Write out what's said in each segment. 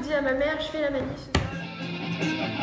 dis à ma mère, je fais la manif, c'est ça.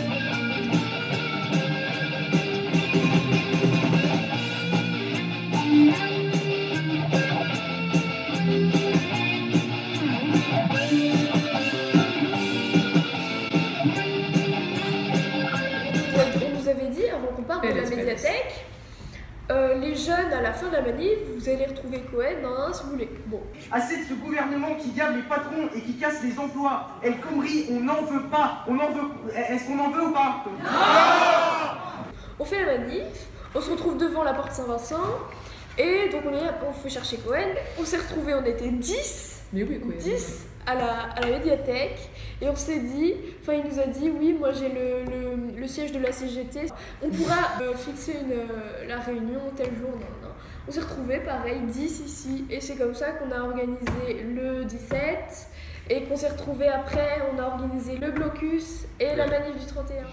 On nous avait dit, avant qu'on parte de la médiathèque, les jeunes, à la fin de la manif, vous allez retrouver Cohen, si vous voulez. Bon. Assez de ce gouvernement qui garde les patrons et qui casse les emplois. El Khomri, on n'en veut pas. On en veut. Est-ce qu'on en veut ou pas? Non. On fait la manif, on se retrouve devant la porte Saint-Vincent, et donc on fait chercher Cohen. On s'est retrouvés, on était 10. Mais oui, Cohen. 10 à la médiathèque, et on s'est dit, enfin il nous a dit, oui, moi j'ai le siège de la CGT, on pourra fixer la réunion tel jour, non. On s'est retrouvés pareil, 10 ici, et c'est comme ça qu'on a organisé le 17, et qu'on s'est retrouvés après, on a organisé le blocus et la manif du 31.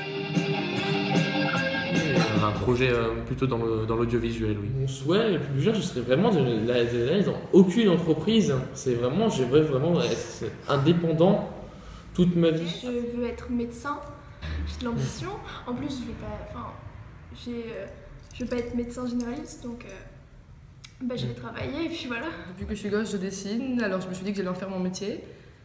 Un projet plutôt dans l'audiovisuel, oui. Mon souhait le plus dur, ce serait vraiment d'aller dans aucune entreprise. C'est vraiment, j'aimerais vraiment être indépendant toute ma vie. Je veux être médecin, j'ai de l'ambition. En plus, je veux pas être médecin généraliste, donc je vais travailler et puis voilà. Depuis que je suis gosse, je dessine, alors je me suis dit que j'allais en faire mon métier.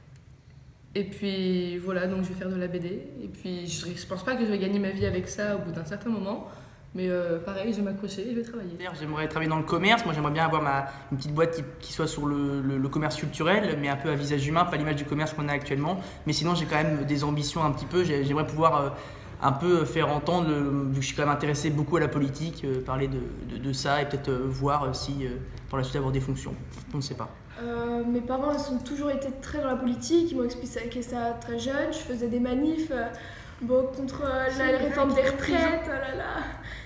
Et puis voilà, donc je vais faire de la BD. Et puis je pense pas que je vais gagner ma vie avec ça au bout d'un certain moment. Mais pareil, je vais m'accrocher et je vais travailler. J'aimerais travailler dans le commerce. Moi, j'aimerais bien avoir une petite boîte qui soit sur le commerce culturel, mais un peu à visage humain, pas l'image du commerce qu'on a actuellement. Mais sinon, j'ai quand même des ambitions un petit peu. J'aimerais pouvoir un peu faire entendre, vu que je suis quand même intéressé beaucoup à la politique, parler de ça et peut-être voir si par la suite avoir des fonctions. On ne sait pas. Mes parents ils ont toujours été très dans la politique, ils m'ont expliqué ça très jeune. Je faisais des manifs contre la réforme des retraites, oh là là.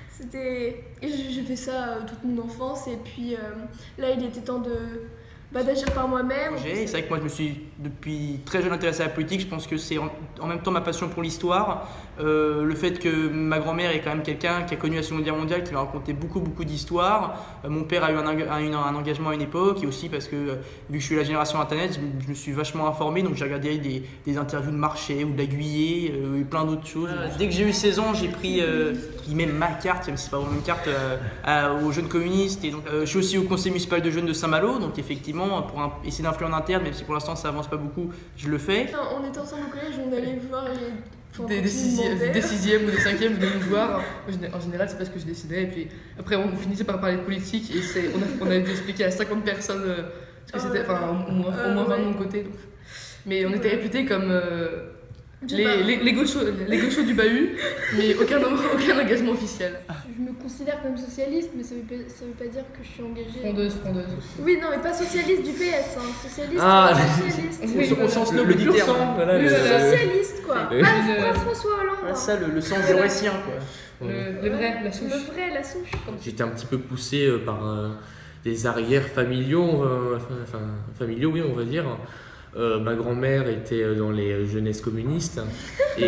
J'ai fait ça toute mon enfance, et puis là il était temps d'agir par moi-même. C'est vrai que moi je me suis depuis très jeune intéressé à la politique. Je pense que c'est en même temps ma passion pour l'histoire, le fait que ma grand-mère est quand même quelqu'un qui a connu la Seconde Guerre mondiale, qui m'a raconté beaucoup d'histoires. Mon père a eu un engagement à une époque, et aussi parce que vu que je suis la génération internet, je me suis vachement informé, donc j'ai regardé des interviews de Marché ou d'Aiguillé et plein d'autres choses. Dès que j'ai eu 16 ans, j'ai pris même ma carte, même si c'est pas vraiment une carte, aux jeunes communistes. Et donc je suis aussi au conseil municipal de jeunes de Saint-Malo, donc effectivement pour essayer d'influer en interne, même si pour l'instant ça avance pas beaucoup, je le fais. On était ensemble au collège, on allait voir des sixièmes ou des cinquièmes venaient nous voir. En général, c'est parce que je dessinais, et puis après on finissait par parler de politique, et on a dû expliquer à 50 personnes ce que c'était, enfin au moins 20 de mon côté. Donc. Mais on était réputés comme les gauchos du bahut, mais aucun engagement officiel. Je me considère comme socialiste, mais ça veut pas dire que je suis engagée. Frondeuse. Oui, non, mais pas socialiste du PS, socialiste. Socialiste. Oui, au sens noble du terme. Socialiste, quoi. Pas François Hollande. Ça, le sang jurassien, quoi. Le vrai, la souche. Le vrai, la souche. J'étais un petit peu poussé par des arrières familiaux, oui, on va dire. Ma grand-mère était dans les jeunesses communistes, et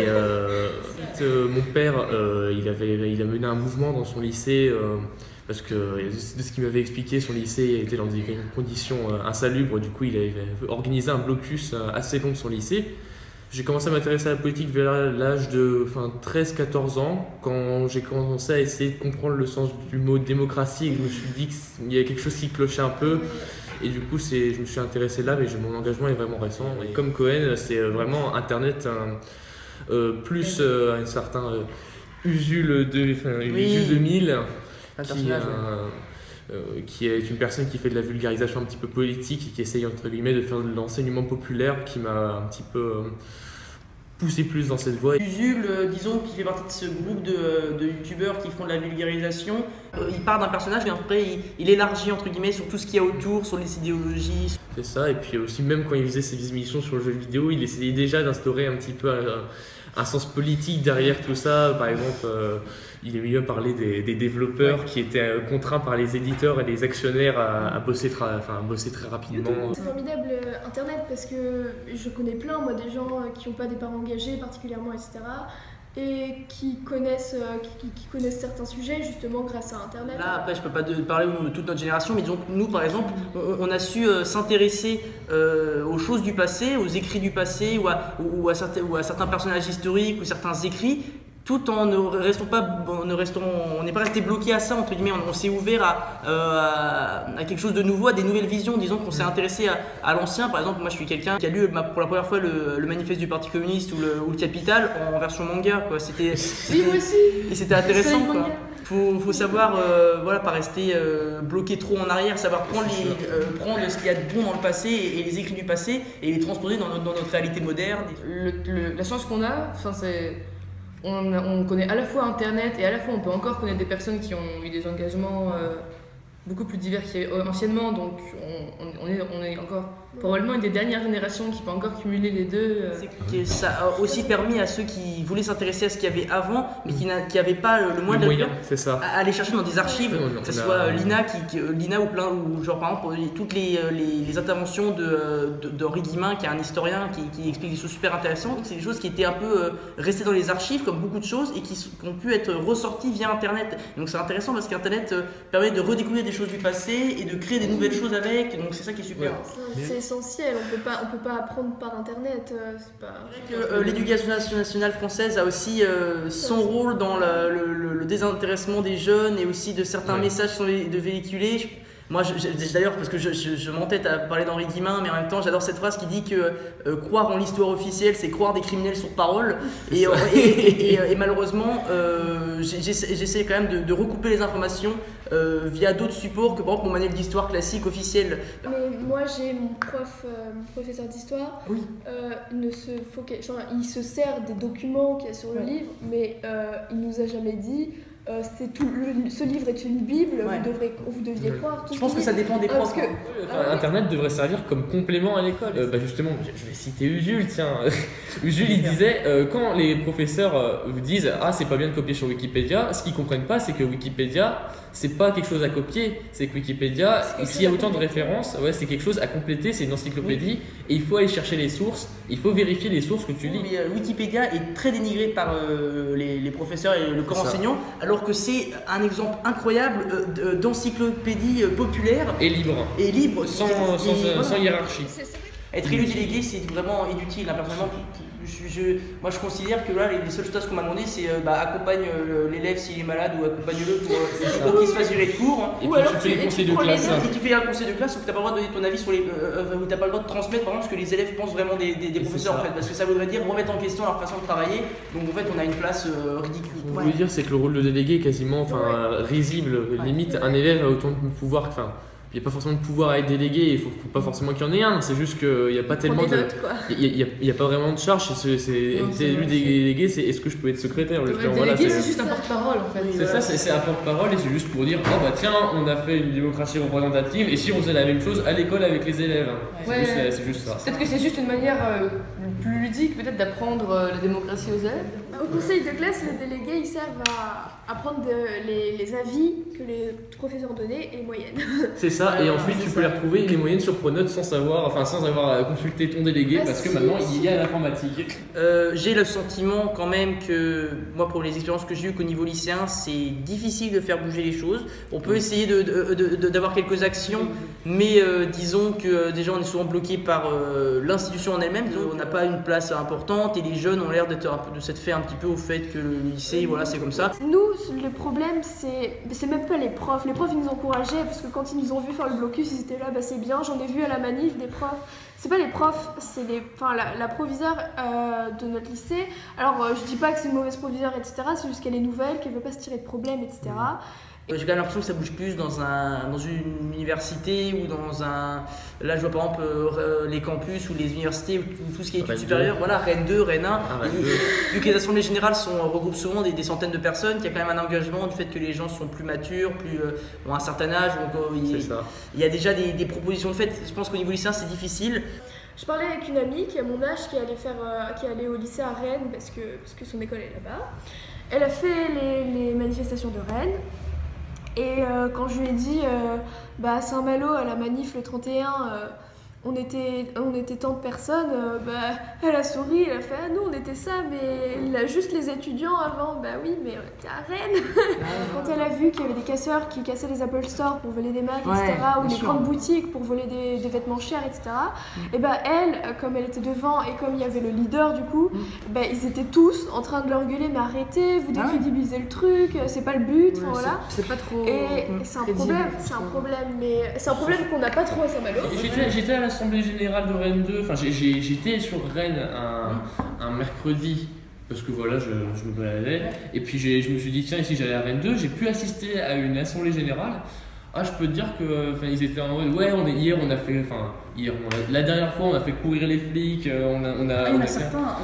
mon père il a mené un mouvement dans son lycée, parce que de ce qu'il m'avait expliqué, son lycée était dans des conditions insalubres. Du coup il avait organisé un blocus assez long de son lycée. J'ai commencé à m'intéresser à la politique vers l'âge de 13-14 ans, quand j'ai commencé à essayer de comprendre le sens du mot démocratie, et que je me suis dit qu'il y avait quelque chose qui clochait un peu. Et du coup, je me suis intéressé là, mais mon engagement est vraiment récent. Et comme Cohen, c'est vraiment Internet, plus un certain Usul 2000, qui est une personne qui fait de la vulgarisation un petit peu politique et qui essaye, entre guillemets, de faire de l'enseignement populaire, qui m'a un petit peu poussé plus dans cette voie. Usul, disons, qui fait partie de ce groupe de youtubeurs qui font de la vulgarisation. Il part d'un personnage et après il élargit, entre guillemets, sur tout ce qu'il y a autour, sur les idéologies. C'est ça, et puis aussi même quand il faisait ses émissions sur le jeu vidéo, il essayait déjà d'instaurer un petit peu un sens politique derrière tout ça. Par exemple, il aimait bien parler des développeurs qui étaient contraints par les éditeurs et les actionnaires à bosser très rapidement. C'est formidable Internet, parce que je connais plein, moi, des gens qui n'ont pas des parents engagés particulièrement, etc. et qui connaissent certains sujets justement grâce à Internet. Là, après, je peux pas parler de toute notre génération, mais disons que nous, par exemple, on a su s'intéresser aux choses du passé, aux écrits du passé, ou à certains personnages historiques, ou certains écrits, tout en on n'est pas resté bloqué à ça, entre guillemets, on s'est ouvert à quelque chose de nouveau, à des nouvelles visions. Disons qu'on s'est intéressé à l'ancien. Par exemple, moi je suis quelqu'un qui a lu pour la première fois le manifeste du Parti communiste ou le Capital en version manga, quoi. Oui, moi aussi. Et c'était intéressant, quoi. Faut savoir, pas rester bloqué trop en arrière, savoir prendre ce qu'il y a de bon dans le passé et les écrits du passé et les transposer dans notre réalité moderne. La chance qu'on a, c'est on connaît à la fois Internet et à la fois on peut encore connaître des personnes qui ont eu des engagements beaucoup plus divers qu'anciennement, donc on est encore probablement une des dernières générations qui peut encore cumuler les deux. Ça a aussi permis à ceux qui voulaient s'intéresser à ce qu'il y avait avant, mais qui n'avaient pas le moyen c'est ça. à aller chercher dans des archives, que ce soit l'INA ou genre par exemple toutes les interventions d'Henri Guillemin, qui est un historien qui explique des choses super intéressantes. C'est des choses qui étaient un peu restées dans les archives comme beaucoup de choses et qui ont pu être ressorties via Internet. Donc c'est intéressant parce qu'Internet permet de redécouvrir des choses du passé et de créer des nouvelles choses avec, donc c'est ça qui est super. C'est essentiel, on peut pas apprendre par Internet. L'éducation nationale française a aussi son rôle dans le désintéressement des jeunes et aussi de certains messages qui sont véhiculés. Moi, d'ailleurs, parce que je m'entête à parler d'Henri Guillemin, mais en même temps, j'adore cette phrase qui dit que croire en l'histoire officielle, c'est croire des criminels sur parole. Et malheureusement, j'essaie quand même de recouper les informations via d'autres supports que par exemple mon manuel d'histoire classique officiel. Mais moi, j'ai mon professeur d'histoire, il se sert des documents qu'il y a sur le livre, mais il nous a jamais dit. Ce livre est une bible, vous deviez croire tout. Je pense que ça dépend des profs. Internet devrait servir comme complément à l'école. Justement, je vais citer Usul, tiens. Usul, il disait, quand les professeurs vous disent « Ah, c'est pas bien de copier sur Wikipédia », ce qu'ils comprennent pas, c'est que Wikipédia, c'est pas quelque chose à copier, c'est que Wikipédia, s'il y a autant de références, c'est quelque chose à compléter, c'est une encyclopédie, et il faut aller chercher les sources, il faut vérifier les sources que tu lis. Mais Wikipédia est très dénigré par les professeurs et le corps enseignant, alors que c'est un exemple incroyable d'encyclopédie populaire et libre, sans hiérarchie. Être élu délégué, c'est vraiment inutile. Personnellement, moi je considère que là, les seules choses qu'on m'a demandé, c'est accompagne l'élève s'il est malade ou accompagne-le pour qu'il se fasse virer de cours. Et puis tu fais les conseils de classe. Et tu fais un conseil de classe où tu n'as pas le droit de donner ton avis sur où tu n'as pas le droit de transmettre par exemple ce que les élèves pensent vraiment des professeurs en fait, parce que ça voudrait dire remettre en question leur façon de travailler. Donc en fait, on a une place ridicule. Ce que je veux dire, c'est que le rôle de délégué est quasiment risible. Limite, un élève a autant de pouvoir que. Il n'y a pas forcément de pouvoir à être délégué, il ne faut pas forcément qu'il y en ait un, c'est juste qu'il n'y a pas tellement de. Il n'y a pas vraiment de charge, c'est élu délégué, c'est est-ce que je peux être secrétaire. Le délégué, c'est juste un porte-parole en fait. C'est ça, c'est un porte-parole et c'est juste pour dire oh bah tiens, on a fait une démocratie représentative et si on faisait la même chose à l'école avec les élèves. C'est juste ça. Peut-être que c'est juste une manière plus ludique peut-être d'apprendre la démocratie aux élèves. Au conseil de classe, les délégués ils servent à prendre les avis que les professeurs ont donnés et les moyennes. C'est ça, et ensuite tu peux les retrouver les moyennes sur Pronote sans avoir consulté ton délégué parce que maintenant il y a l'informatique. J'ai le sentiment quand même que moi pour les expériences que j'ai eues qu'au niveau lycéen c'est difficile de faire bouger les choses. On peut essayer d'avoir quelques actions, mais disons que déjà on est souvent bloqué par l'institution en elle-même, on n'a pas une place importante et les jeunes ont l'air de s'être fait un petit peu au fait que le lycée c'est comme ça. Nous le problème c'est même pas les profs ils nous encourageaient parce que quand ils nous ont vu faire le blocus ils étaient là c'est bien, j'en ai vu à la manif des profs, c'est pas les profs, c'est la proviseure de notre lycée. Alors je dis pas que c'est une mauvaise proviseure etc, c'est juste qu'elle est nouvelle, qu'elle veut pas se tirer de problèmes etc. J'ai quand même l'impression que ça bouge plus dans une université ou dans un. Là, je vois par exemple les campus ou les universités ou tout ce qui est études supérieures. Voilà, Rennes 2, Rennes 1. Vu que les assemblées générales regroupent souvent des centaines de personnes, il y a quand même un engagement du fait que les gens sont plus matures, ont un certain âge. Donc il y a déjà des propositions de fait. Je pense qu'au niveau lycéen, c'est difficile. Je parlais avec une amie qui a mon âge qui allait au lycée à Rennes parce que son école est là-bas. Elle a fait les manifestations de Rennes. Et quand je lui ai dit à Saint-Malo, à la manif le 31, on était tant de personnes, elle a souri, elle a fait ah non on était ça, mais il a juste les étudiants avant, bah oui mais on était à Rennes. Quand elle a vu qu'il y avait des casseurs qui cassaient les Apple Store pour voler des Macs, etc., ou les grandes boutiques pour voler des vêtements chers, etc., et elle, comme elle était devant et comme il y avait le leader du coup, ils étaient tous en train de leur gueuler mais arrêtez, vous décrédibilisez le truc, c'est pas le but, voilà. C'est pas trop. Et c'est un problème, mais c'est un problème qu'on n'a pas trop à Saint-Malo. J'étais à l'Assemblée Générale de Rennes 2, enfin j'étais sur Rennes un mercredi, parce que voilà, je me baladais, et puis je me suis dit tiens, ici j'allais à Rennes 2, j'ai pu assister à une Assemblée Générale. Ah, je peux te dire que ils étaient en mode ouais, la dernière fois on a fait courir les flics, il y en a certains,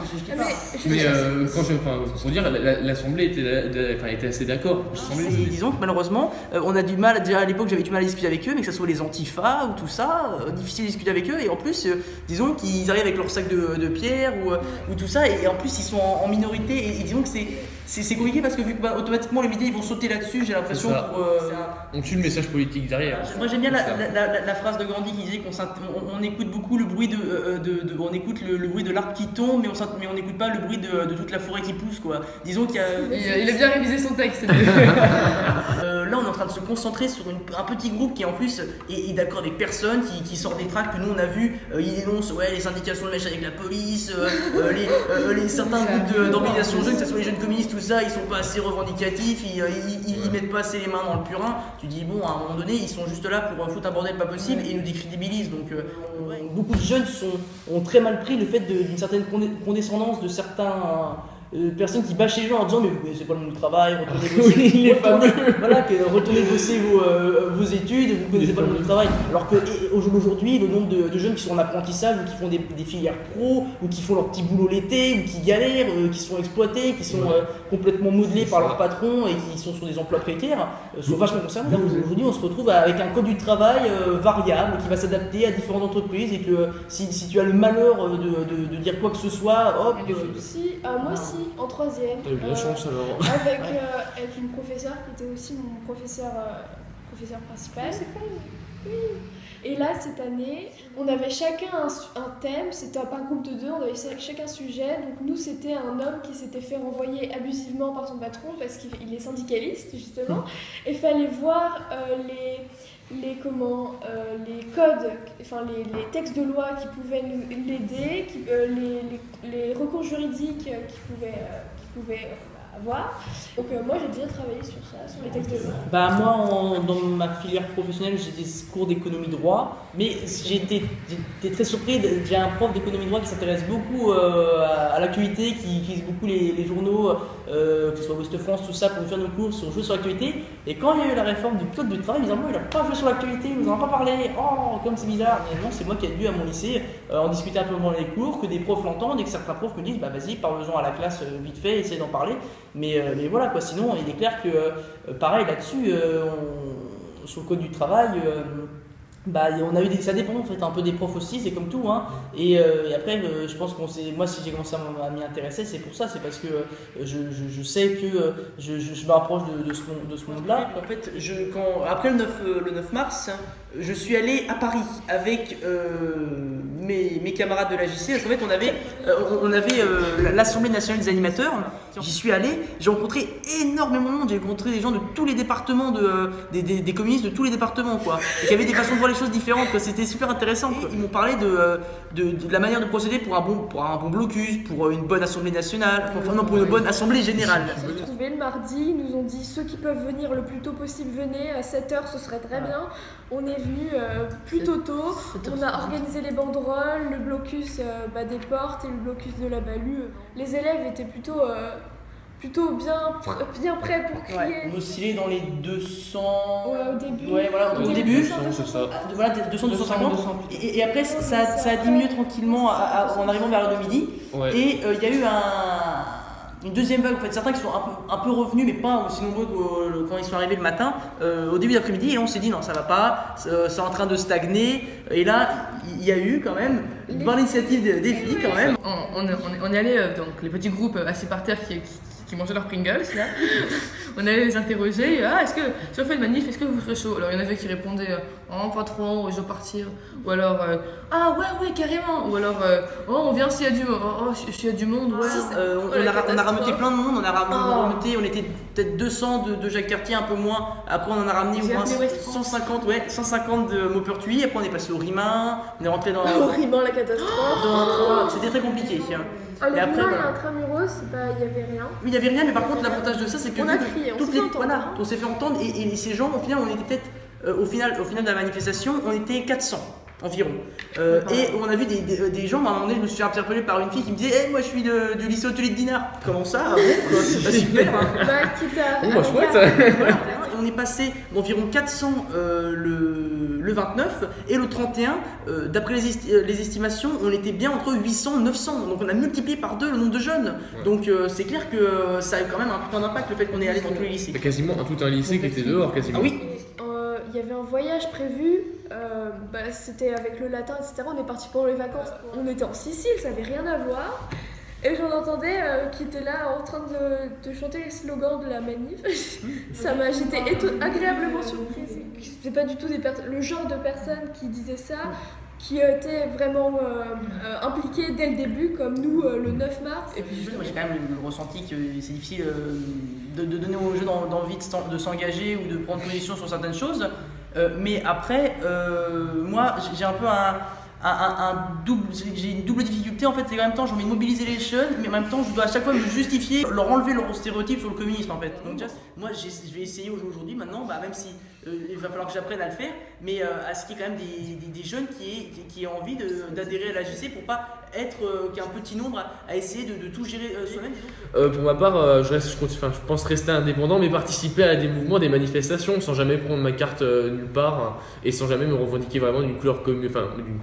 faut dire l'Assemblée était assez d'accord. Disons que malheureusement on a du mal, déjà à l'époque j'avais du mal à discuter avec eux, mais que ce soit les antifas ou tout ça, difficile de discuter avec eux, et en plus disons qu'ils arrivent avec leur sac de pierre ou tout ça, et en plus ils sont en minorité, et disons que c'est compliqué parce que vu que automatiquement les médias ils vont sauter là-dessus, j'ai l'impression on tue le message politique derrière. Moi j'aime bien la phrase de Gandhi qui disait qu'on écoute beaucoup le bruit on écoute le bruit de l'arbre qui tombe, mais on n'écoute pas le bruit de toute la forêt qui pousse, quoi. Disons qu'il y a il a bien révisé son texte. Là on est en train de se concentrer sur un petit groupe qui en plus est d'accord avec personne, qui sort des tracts que nous on a vu, il dénonce les indications de mèche avec la police, les certains groupes d'organisations jeunes, que ce soit les jeunes communistes, tout ça, ils sont pas assez revendicatifs, ils mettent pas assez les mains dans le purin. Tu dis bon, à un moment donné ils sont juste là pour foutre un bordel pas possible et ils nous décrédibilisent. Donc beaucoup de jeunes ont très mal pris le fait d'une certaine condescendance de certains personnes qui bâchent les gens en disant mais vous connaissez pas le monde du travail, retournez bosser vos études, vous connaissez pas le monde du travail. Alors qu'aujourd'hui le nombre de jeunes qui sont en apprentissage ou qui font des filières pro ou qui font leur petit boulot l'été ou qui galèrent, qui sont exploités, qui sont complètement modelés par leur patron et qui sont sur des emplois précaires sont vachement concernés. Aujourd'hui on se retrouve avec un code du travail variable qui va s'adapter à différentes entreprises, et que si tu as le malheur de dire quoi que ce soit, hop. Moi aussi, en troisième, t'as eu de la chance alors. avec une professeure qui était aussi mon professeur principal. Oui. Et là, cette année, on avait chacun un thème, c'était par groupe de 2, on avait chacun un sujet. Donc nous, c'était un homme qui s'était fait renvoyer abusivement par son patron parce qu'il est syndicaliste, justement. Et il fallait voir les codes, enfin les textes de loi qui pouvaient l'aider, les recours juridiques qu'il pouvait avoir. Donc moi j'ai déjà travaillé sur ça, sur les textes de loi. Moi dans ma filière professionnelle j'ai des cours d'économie droit, mais j'étais très surpris. J'ai un prof d'économie droit qui s'intéresse beaucoup à l'actualité, qui utilise beaucoup les journaux, que ce soit Ouest France, tout ça, pour nous faire nos cours sur jouer sur l'actualité. Et quand il y a eu la réforme du code du travail, bizarrement il n'a pas joué sur l'actualité, il nous en a pas parlé. Oh, comme c'est bizarre. Mais non, c'est moi qui ai dû à mon lycée en discuter un peu dans les cours, que des profs l'entendent et que certains profs me disent vas-y, parle-en à la classe vite fait, essaye d'en parler. Mais voilà quoi, sinon il est clair que pareil là-dessus, sur le code du travail, on a eu ça dépend en fait un peu des profs aussi, c'est comme tout, hein. Et après je pense moi si j'ai commencé à m'y intéresser, c'est pour ça, c'est parce que je sais que je me rapproche de ce monde-là. En fait, après le 9 mars, je suis allé à Paris avec mes camarades de la JC. En fait, on avait l'Assemblée nationale des animateurs. J'y suis allé, j'ai rencontré énormément de monde. J'ai rencontré des gens de tous les départements, des communistes de tous les départements, quoi. Et qui avaient des façons de voir les choses différentes, quoi. C'était super intéressant, quoi. Ils m'ont parlé de la manière de procéder pour un bon blocus, pour une bonne Assemblée nationale, pour une bonne Assemblée générale. On s'est retrouvés le mardi, ils nous ont dit ceux qui peuvent venir le plus tôt possible, venez, à 7h ce serait très bien. On est venu plutôt tôt, on a organisé les banderoles, le blocus des portes et le blocus de la balue. Les élèves étaient plutôt bien prêts pour crier. On oscillait dans les 200. Au début. Ouais, voilà, au début. C'est ça. Voilà, 200, 250. Et après, ça a diminué tranquillement en arrivant vers l'heure de midi. Ouais. Et il y a eu une deuxième vague, en fait, certains qui sont un peu revenus, mais pas aussi nombreux que quand ils sont arrivés le matin, au début d'après-midi, et là on s'est dit non, ça va pas, c'est en train de stagner, et là il y a eu quand même une bonne initiative des filles quand même. On y allait, donc les petits groupes assis par terre qui qui mangeaient leurs Pringles, là. On allait les interroger, est-ce que, si on fait une manif, est-ce que vous serez chaud? Alors il y en avait qui répondaient, oh pas trop, je veux partir. Ou alors, ah ouais, carrément. Ou alors, oh on vient s'il y a du monde, s'il y a du monde, ouais. On a rameuté plein de monde, on était peut-être 200 de Jacques Cartier, un peu moins. Après on en a ramené au moins 150 de Maupertuis. Après on est passé au Rimain, on est rentré dans... Au Rimain, la catastrophe. C'était très compliqué. Le Rimain et Intramuros, il n'y avait rien. Oui, il n'y avait rien, mais par contre l'avantage de ça, c'est que... On a crié, on s'est fait entendre. On s'est fait entendre et ces gens, au final, on était peut-être... au final de la manifestation, on était 400 environ. Et on a vu des gens, à un moment donné, je me suis interpellé par une fille qui me disait moi je suis du lycée hôtelier de Dinard. Comment ça? C'est pas super. Chouette. Voilà, on est passé d'environ 400 le 29 et le 31, d'après les estimations, on était bien entre 800 et 900. Donc on a multiplié par 2 le nombre de jeunes. Donc c'est clair que ça a eu quand même un putain d'impact le fait qu'on est allé dans tous les lycées. Quasiment tout un lycée qui était dehors, quasiment. Ah oui. Il y avait un voyage prévu, c'était avec le latin, etc. On est parti pendant les vacances. On était en Sicile, ça n'avait rien à voir. Et j'en entendais qui étaient là en train de chanter les slogans de la manif. J'étais agréablement surprise. C'est pas du tout le genre de personnes qui disaient ça, qui étaient vraiment impliquées dès le début, comme nous le 9 mars. Et puis moi j'ai quand même le ressenti que c'est difficile de donner aux jeunes envie de s'engager ou de prendre position sur certaines choses. Mais après, moi j'ai un peu j'ai une double difficulté en fait, c'est qu'en même temps j'ai envie de mobiliser les jeunes, mais en même temps je dois à chaque fois me justifier, leur enlever leurs stéréotypes sur le communisme en fait. Donc moi je vais essayer aujourd'hui maintenant, même si il va falloir que j'apprenne à le faire, mais à ce qu'il y ait quand même des jeunes qui aient envie d'adhérer à l'AJC pour pas être qu'un petit nombre à essayer de tout gérer soi-même. Pour ma part, je pense rester indépendant, mais participer à des mouvements, des manifestations, sans jamais prendre ma carte nulle part et sans jamais me revendiquer vraiment d'une couleur communique,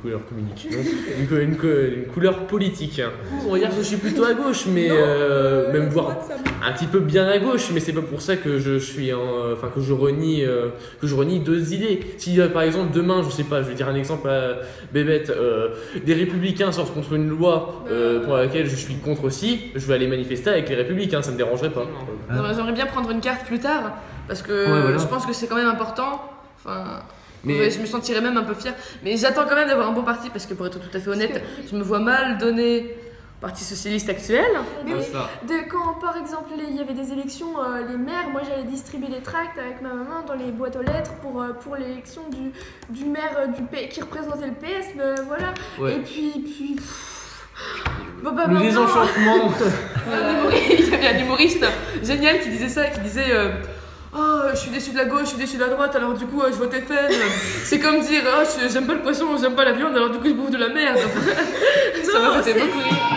une couleur politique. On va dire que je suis plutôt à gauche, mais même voire un petit peu bien à gauche, mais c'est pas pour ça que que je renie deux idées. Si par exemple demain, je sais pas, je vais dire un exemple à Bébête, des républicains sortent contre une loi pour laquelle je suis contre aussi, je vais aller manifester avec les républicains, ça me dérangerait pas. J'aimerais bien prendre une carte plus tard, parce que je pense que c'est quand même important. Mais je me sentirais même un peu fière. Mais j'attends quand même d'avoir un bon parti, parce que pour être tout à fait honnête, je me vois mal donner Parti socialiste actuel. Quand par exemple il y avait des élections, les maires, moi j'allais distribuer des tracts avec ma maman dans les boîtes aux lettres pour l'élection du maire qui représentait le PS, voilà. Ouais. Et puis le désenchantement. Il y avait un humoriste génial qui disait ça, qui disait oh, je suis déçu de la gauche, je suis déçu de la droite, alors du coup je vote FN. C'est comme dire oh, j'aime pas le poisson, j'aime pas la viande, alors du coup je bouffe de la merde. Ça m'a fait beaucoup rire.